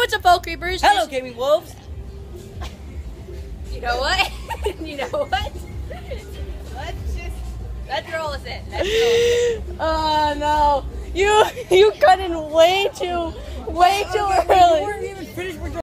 what's up, Fall Creepers? Hello, gaming wolves. You know what? You know what? Let's roll this in. Oh no, you cut in way too early. You weren't even finished with your